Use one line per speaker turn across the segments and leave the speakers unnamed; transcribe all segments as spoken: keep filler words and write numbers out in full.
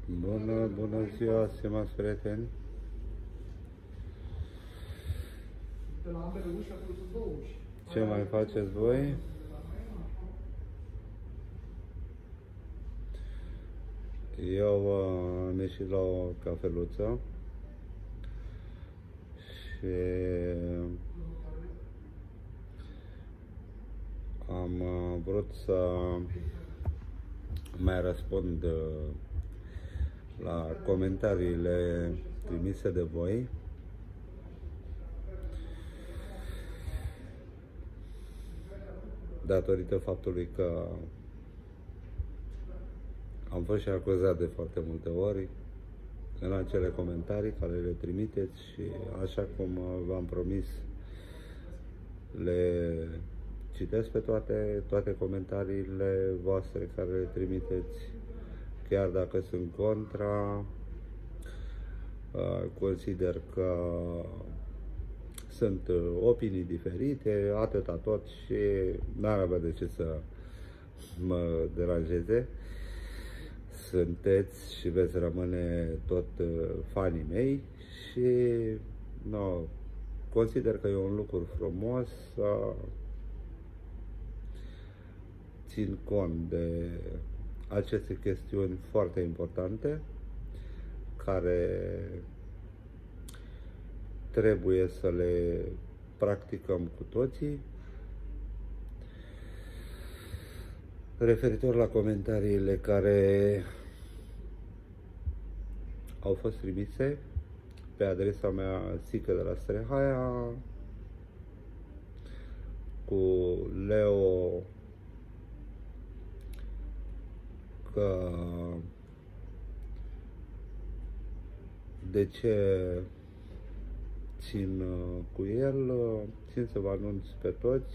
Bună, bună ziua, stimați prieteni! Ce mai faceți voi? Eu uh, am ieșit la o cafeluță și am uh, vrut să mai răspund uh, la comentariile trimise de voi. Datorită faptului că am fost și acuzat de foarte multe ori în acele comentarii care le trimiteți și, așa cum v-am promis, le citesc pe toate, toate comentariile voastre care le trimiteți, chiar dacă sunt contra. Consider că sunt opinii diferite, atâta tot, și n-ar avea de ce să mă deranjeze. Sunteți și veți rămâne tot fanii mei și no, consider că e un lucru frumos să țin cont de aceste chestiuni foarte importante care trebuie să le practicăm cu toții. Referitor la comentariile care au fost trimise pe adresa mea Sică de la Strehaia, cu Leo, că de ce țin cu el, țin să vă anunț pe toți,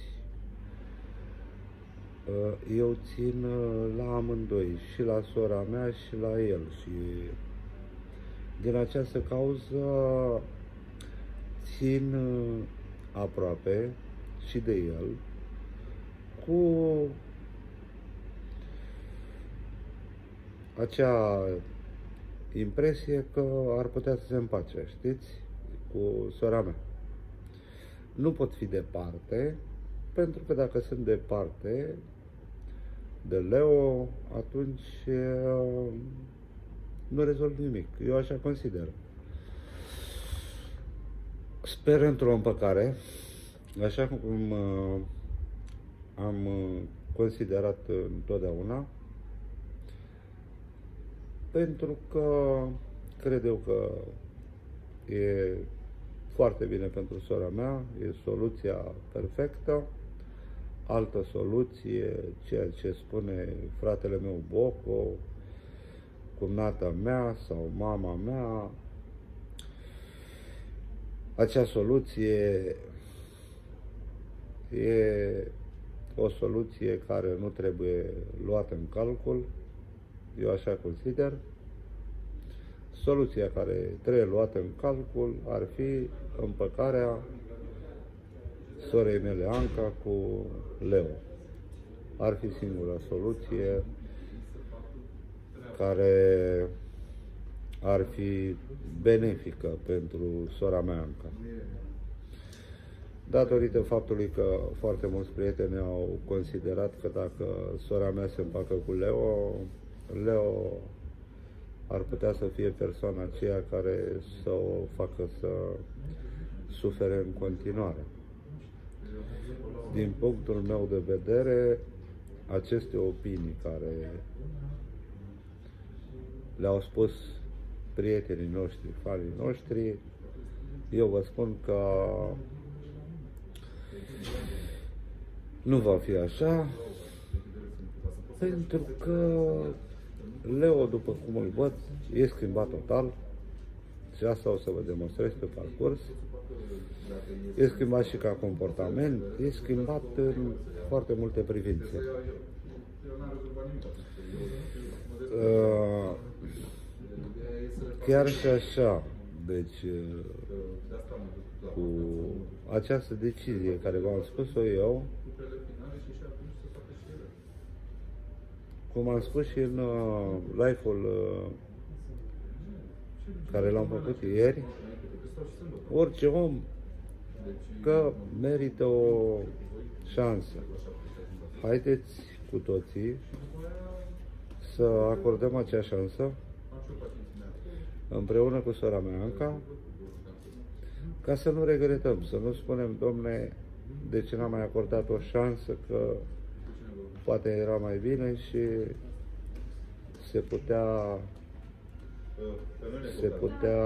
eu țin la amândoi, și la sora mea și la el, și din această cauză țin aproape și de el, cu acea impresie că ar putea să se împace, știți, cu sora mea. Nu pot fi departe, pentru că dacă sunt departe de Leo, atunci nu rezolv nimic. Eu așa consider. Sper într-o împăcare, așa cum am considerat întotdeauna, pentru că cred eu că e foarte bine pentru sora mea, e soluția perfectă. Altă soluție, ceea ce spune fratele meu Boco, cumnata mea sau mama mea, acea soluție e o soluție care nu trebuie luată în calcul. Eu așa consider. Soluția care trebuie luată în calcul ar fi împăcarea sorei mele Anca cu Leo. Ar fi singura soluție care ar fi benefică pentru sora mea Anca. Datorită faptului că foarte mulți prieteni au considerat că dacă sora mea se împacă cu Leo, Leo ar putea să fie persoana aceea care să o facă să sufere în continuare. Din punctul meu de vedere, aceste opinii care le-au spus prietenii noștri, fanii noștri, eu vă spun că nu va fi așa, pentru că Leo, după cum îl văd, e schimbat total și asta o să vă demonstrez pe parcurs. E schimbat și ca comportament, e schimbat în foarte multe privințe. Chiar și așa, deci, cu această decizie care v-am spus-o eu, cum am spus și în uh, live-ul uh, care l-am făcut ieri, orice om că merită o șansă. Haideți cu toții să acordăm acea șansă împreună cu sora mea Anca, ca să nu regretăm, să nu spunem, domne, de ce n-am mai acordat o șansă, că poate era mai bine și se putea se putea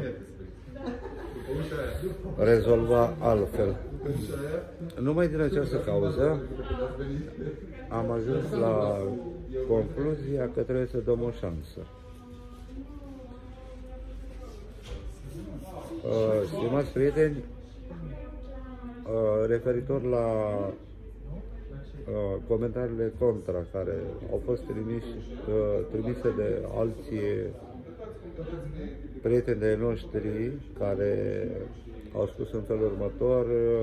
rezolva altfel. Numai din această cauză am ajuns la concluzia că trebuie să dăm o șansă. Stimați prieteni, referitor la comentariile contra care au fost trimise, trimise de alții prieteni de noștri care au spus în felul următor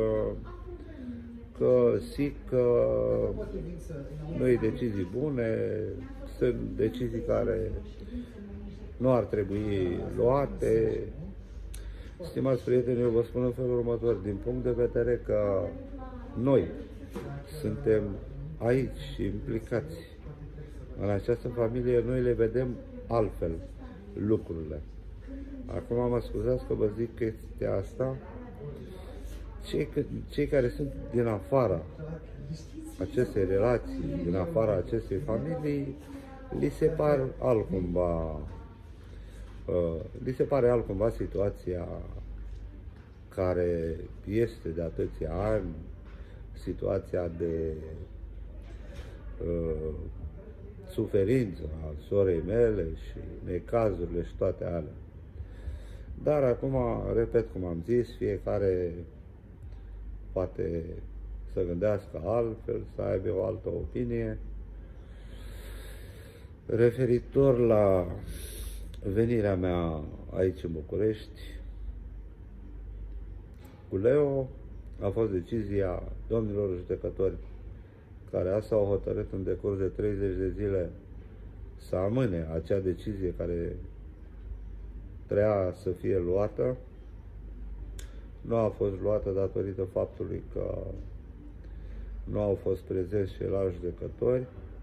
că zic că nu e decizii bune, sunt decizii care nu ar trebui luate. Stimați prieteni, eu vă spun în felul următor, din punct de vedere că noi suntem aici și implicați în această familie, noi le vedem altfel lucrurile. Acum mă scuzați că vă zic chestia asta, cei, cei care sunt din afara acestei relații, din afara acestei familii, li se par altcumva, uh, li se pare altcumva situația care este de atâția ani, situația de uh, suferință a sorei mele și necazurile și toate alea. Dar acum, repet cum am zis, fiecare poate să gândească altfel, să aibă o altă opinie. Referitor la venirea mea aici în București cu Leo, a fost decizia domnilor judecători care asta au hotărât în decurs de treizeci de zile să amâne acea decizie care trebuia să fie luată. Nu a fost luată datorită faptului că nu au fost prezenți și la judecători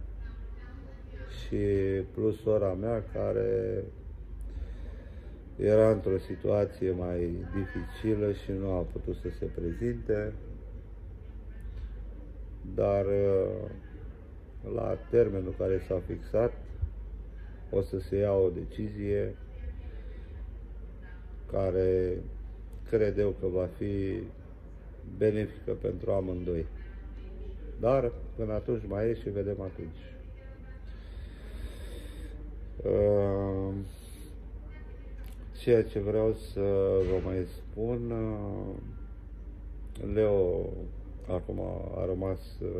și plus sora mea care era într-o situație mai dificilă și nu a putut să se prezinte, dar la termenul care s-a fixat o să se ia o decizie care cred eu că va fi benefică pentru amândoi. Dar până atunci mai e și vedem atunci. Ceea ce vreau să vă mai spun, Leo acum a rămas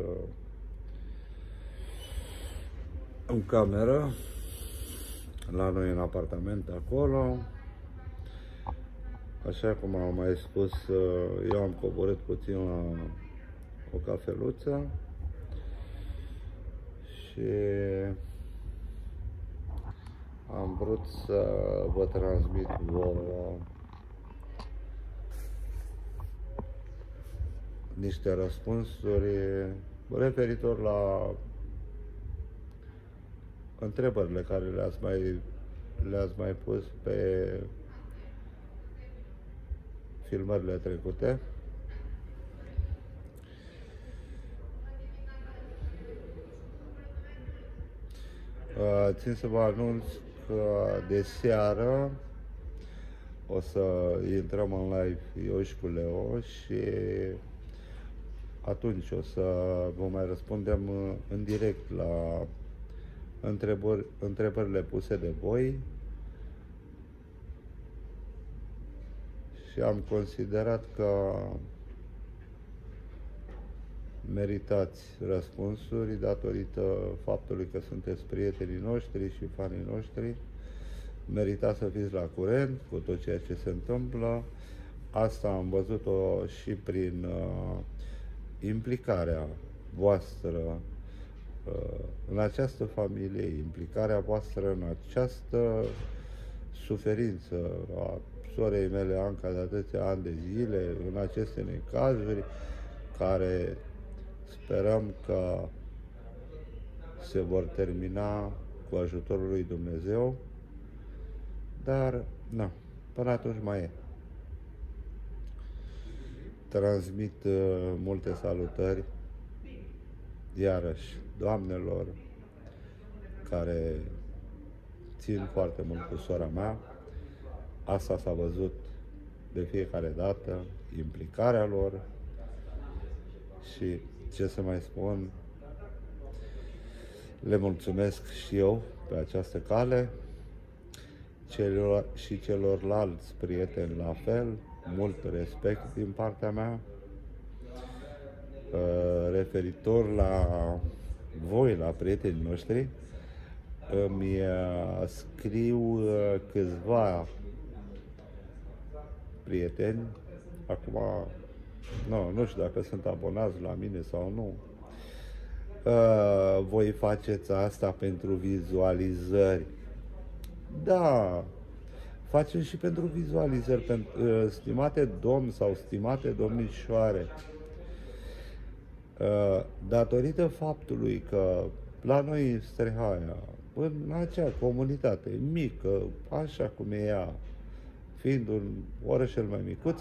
în cameră, la noi în apartament acolo. Așa cum am mai spus, eu am coborât puțin la o cafeluță și am vrut să vă transmit vouă niște răspunsuri referitor la întrebările care le-ați mai, le-ați mai pus pe filmările trecute. Țin să vă anunț că de seară o să intrăm în live eu și cu Leo și atunci o să vă mai răspundem în direct la întrebări, întrebările puse de voi și am considerat că meritați răspunsuri datorită faptului că sunteți prietenii noștri și fanii noștri. Meritați să fiți la curent cu tot ceea ce se întâmplă. Asta am văzut-o și prin uh, implicarea voastră uh, în această familie, implicarea voastră în această suferință a sorei mele Anca de atâția ani de zile, în aceste necazuri, care sperăm că se vor termina cu ajutorul lui Dumnezeu, dar, na, până atunci mai e. Transmit uh, multe salutări, iarăși, doamnelor care țin foarte mult cu sora mea. Asta s-a văzut de fiecare dată, implicarea lor și, ce să mai spun, le mulțumesc și eu pe această cale, celor și celorlalți prieteni la fel, mult respect din partea mea. Referitor la voi, la prietenii noștri, îmi scriu câțiva prieteni, acum nu, nu știu dacă sunt abonați la mine sau nu. Voi faceți asta pentru vizualizări. Da, facem și pentru vizualizări, stimate domni sau stimate domnișoare. Datorită faptului că la noi în Strehaia, în acea comunitate mică, așa cum e ea, fiind un orășel mai micuț,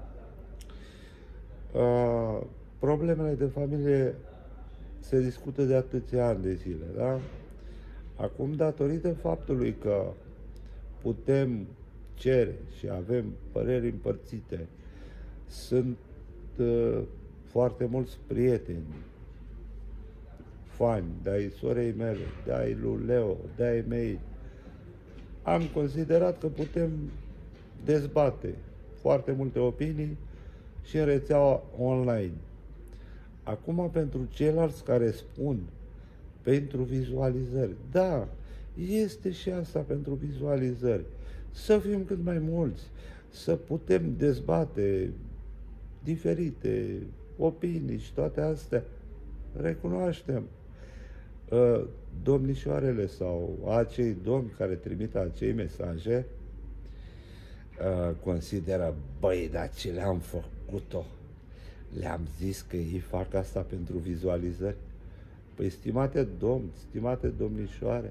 problemele de familie se discută de atâția ani de zile, da? Acum, datorită faptului că putem cere și avem păreri împărțite, sunt uh, foarte mulți prieteni, fani, de-ai sorei mele, de-ai lui Leo, de-ai mei, am considerat că putem dezbate foarte multe opinii și în rețeaua online. Acum, pentru ceilalți care spun pentru vizualizări, da, este și asta pentru vizualizări. Să fim cât mai mulți, să putem dezbate diferite opinii și toate astea. Recunoaștem. Domnișoarele sau acei domni care trimit acei mesaje consideră, băi, dar ce le-am făcut-o? Le-am zis că ei fac asta pentru vizualizări. Păi, stimate domni, stimate domnișoare,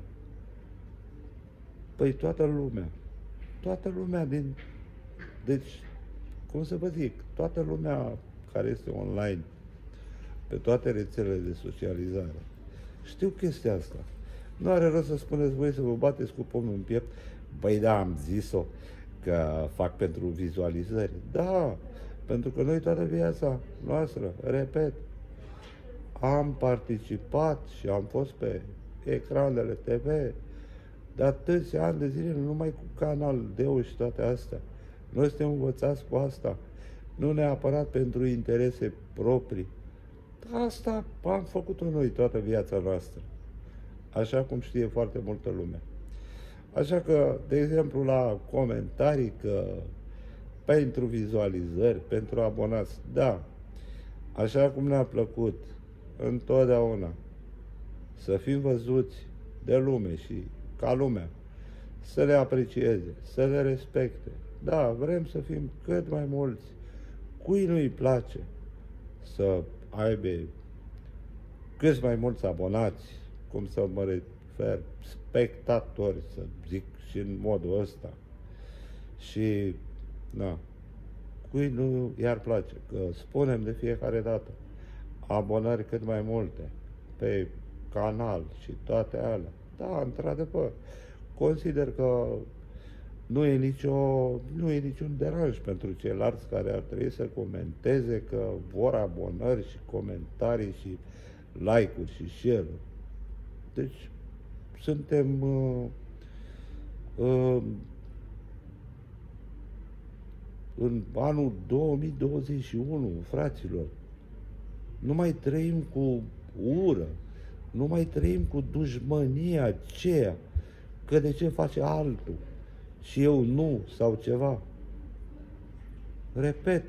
păi toată lumea, toată lumea din, deci, cum să vă zic, toată lumea care este online, pe toate rețelele de socializare, știu chestia asta. Nu are rost să spuneți voi să vă bateți cu pomul în piept, băi, da, am zis-o că fac pentru vizualizări. Da, pentru că noi toată viața noastră, repet, am participat și am fost pe ecranele T V de atâția ani de zile, numai cu Canal Deo și toate astea. Noi suntem învățați cu asta, nu neapărat pentru interese proprii. Asta am făcut-o noi toată viața noastră, așa cum știe foarte multă lume. Așa că, de exemplu, la comentarii că pentru vizualizări, pentru abonați, da, așa cum ne-a plăcut întotdeauna să fim văzuți de lume și ca lumea, să le aprecieze, să le respecte. Da, vrem să fim cât mai mulți. Cui nu-i place să aibă cât mai mulți abonați, cum să mă refer, spectatori, să zic și în modul ăsta. Și, na, cui nu i-ar place, că spunem de fiecare dată, abonări cât mai multe pe canal și toate alea. Da, într-adevăr, consider că nu e, nicio, nu e niciun deranj pentru ceilalți care ar trebui să comenteze că vor abonări și comentarii și like-uri și share-uri. Deci, suntem uh, uh, în anul două mii douăzeci și unu, fraților. Nu mai trăim cu ură, nu mai trăim cu dușmânia aceea, că de ce face altul și eu nu, sau ceva. Repet.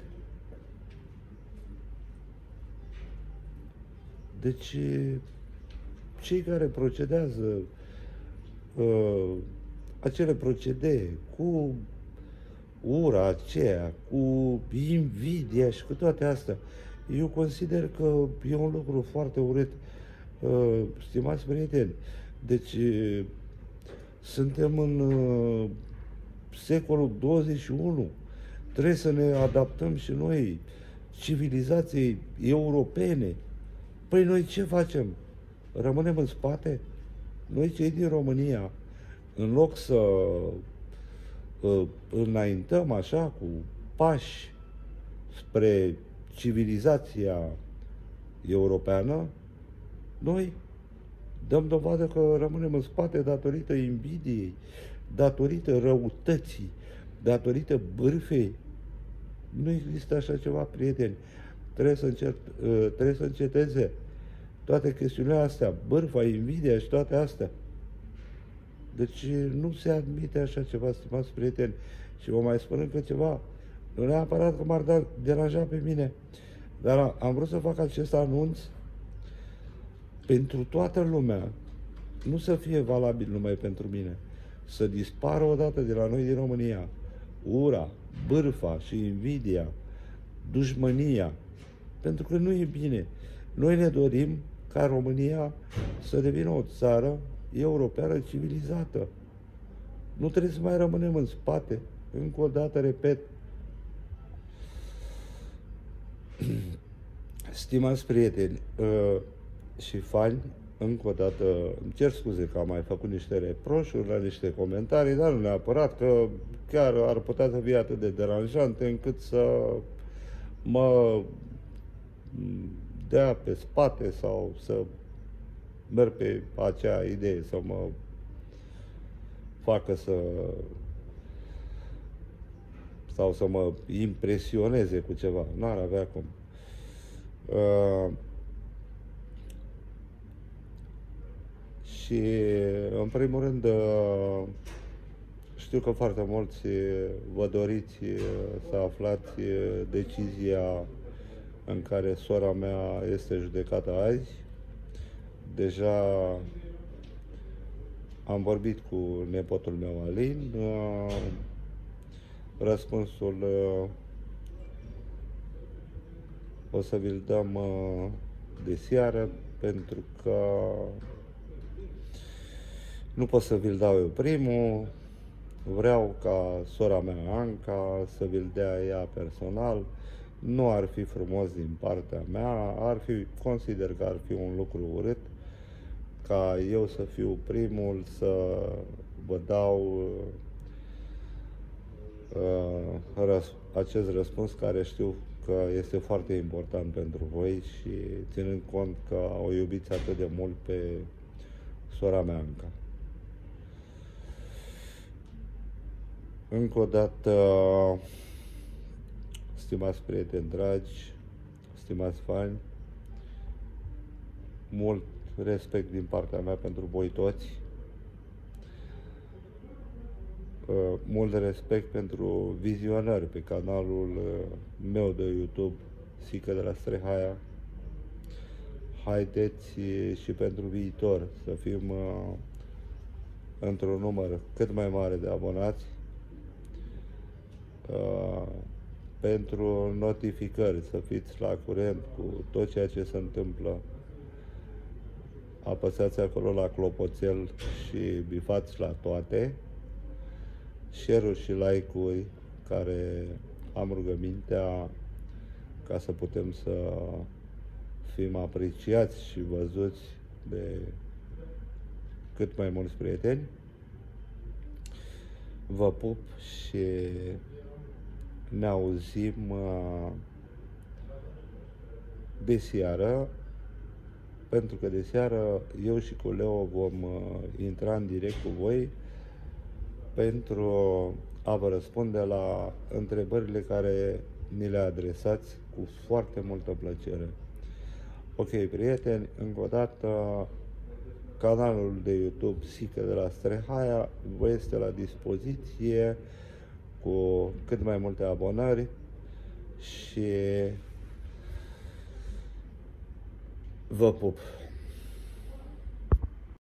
Deci, cei care procedează uh, acele procedee, cu ura aceea, cu invidia și cu toate astea. Eu consider că e un lucru foarte urât. Uh, stimați prieteni, deci uh, suntem în uh, secolul douăzeci și unu. Trebuie să ne adaptăm și noi civilizației europene. Păi noi ce facem? Rămânem în spate? Noi cei din România, în loc să uh, înaintăm așa cu pași spre civilizația europeană, noi dăm dovadă că rămânem în spate datorită invidiei, datorită răutății, datorită bârfei. Nu există așa ceva, prieteni. Trebuie să, încet, trebuie să înceteze toate chestiunile astea, bârfa, invidia și toate astea. Deci nu se admite așa ceva, stimați prieteni. Și vă mai spun încă ceva. Nu neapărat că m-ar da, deranja pe mine, dar am vrut să fac acest anunț pentru toată lumea. Nu să fie valabil numai pentru mine. Să dispară odată de la noi din România ura, bârfa și invidia, dușmânia. Pentru că nu e bine. Noi ne dorim ca România să devină o țară europeană civilizată. Nu trebuie să mai rămânem în spate. Încă o dată, repet. Stimați prieteni uh, și fani, încă o dată îmi cer scuze că am mai făcut niște reproșuri la niște comentarii, dar nu neapărat că chiar ar putea să fie atât de deranjante încât să mă dea pe spate sau să merg pe acea idee, să mă facă să sau să mă impresioneze cu ceva. N-ar avea cum. Uh, și, în primul rând, uh, știu că foarte mulți vă doriți să aflați decizia în care sora mea este judecată azi. Deja am vorbit cu nepotul meu, Alin. Uh, răspunsul uh, o să vi-l dăm uh, de seară, pentru că nu pot să vi-l dau eu primul. Vreau ca sora mea, Anca, să vi-l dea ea personal. Nu ar fi frumos din partea mea, ar fi, consider că ar fi un lucru urât ca eu să fiu primul să vă dau uh, răs, acest răspuns care știu că este foarte important pentru voi și ținând cont că o iubiți atât de mult pe sora mea, Anca. Încă o dată, stimați prieteni dragi, stimați fani, mult respect din partea mea pentru voi toți, mult respect pentru vizionări pe canalul meu de YouTube, Sică de la Strehaia. Haideți și pentru viitor să fim într-un număr cât mai mare de abonați, pentru notificări, să fiți la curent cu tot ceea ce se întâmplă. Apăsați acolo la clopoțel și bifați la toate. Share-uri și like-uri, care am rugămintea ca să putem să fim apreciați și văzuți de cât mai mulți prieteni. Vă pup și ne auzim de seară, pentru că de seară eu și cu Leo vom intra în direct cu voi pentru a vă răspunde la întrebările care ni le adresați cu foarte multă plăcere. Ok, prieteni, încă o dată, canalul de YouTube Sică de la Strehaia vă este la dispoziție cu cât mai multe abonări și vă pup!